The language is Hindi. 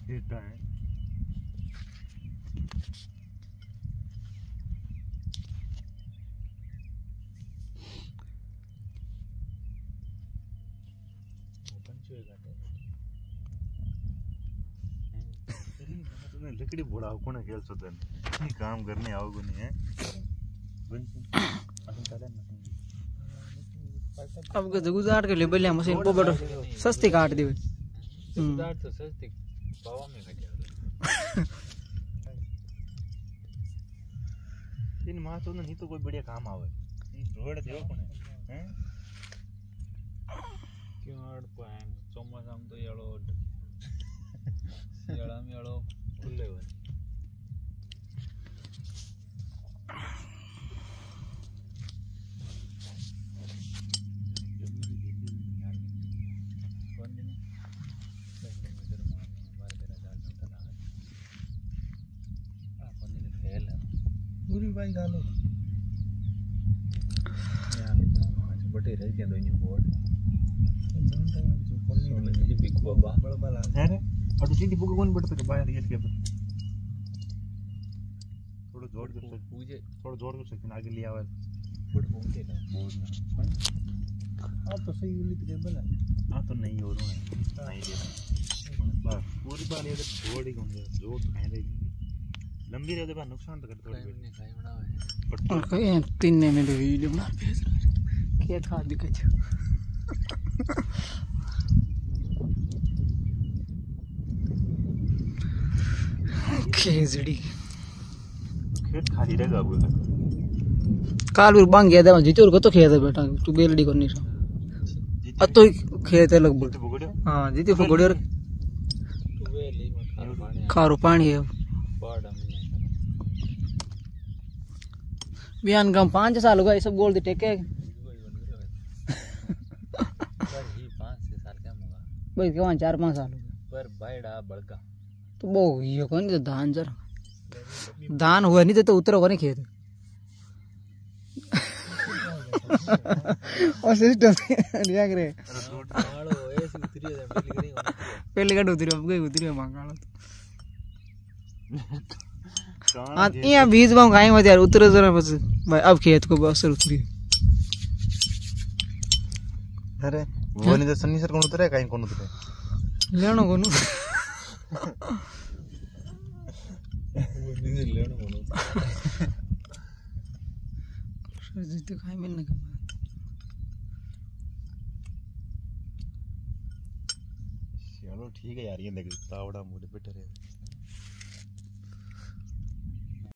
खेता है लकड़ी बोड़ा को ना खेल सकते नहीं काम करने आओगे नहीं है अब के गुजार के लिए बढ़िया मशीन को बड़ सस्ती काट दी गुजार तो सस्ती पावा में काट इन मां तो नहीं तो कोई बढ़िया काम आवे रोड देव कोने हैं क्यों आड़ पाए चोमासा में तो येलो सियाड़ा में येलो खुले हुए पूरी भाई डालो यार बटे रह गया दोनी बोर्ड सोने जी बिग बाबा बड़ा बड़ा है और तो सीधी बुक कौन बढ़ते के बाहर गेट के ऊपर थोड़ा जोर कर सकते पूजे थोड़ा जोर कर सकते आगे लिया हुआ बड़ घूमते ना बोर्ड में हां तो सही उली टेबल है हां तो नहीं हो रहा है नहीं दे बस पूरी बार ये जोड़ ही घूम गया जोड़ तो कहीं रहेगी लंबी रहे तो नुकसान तो कर थोड़ी ने खाई बनावे और कहीं 3 मिनट वीडियो बना भेज रहा खेत खा दिखे खेजड़ी खेत खाली रहेगा अब काल भी बांग गया था जीते को तो खेत है बेटा तू बेलड़ी करनी सा अब तो खेत है लगभग हां जीते फगोड़े और तू वेली में खारो पानी है बाड़ा में बियान कम 5 साल हो गए सब गोल दे टेके पर ही 5-6 साल क्या होगा भाई कौन 4-5 साल हो गए पर बाड़ा बड़का तो वो ये कौन तो धान जरा धान हुआ नहीं तो उतरा नहीं खेत और सिस्टम रिया करे मालो ऐसे उतरी है पहले का उतरी अब गई उतरी मांगालो हां ये बीज बाऊ गाय मत यार उतरे जरा बस भाई अब खेत को बस उतरी अरे वो नहीं तो सन्नी सर कौन उतरे कहीं कौन उतरे लेनो कोनु वो नहीं लेनो कोनु जीते खाई मिलने के चलो ठीक है यार ये लगे तावड़ा मुझे बेटर है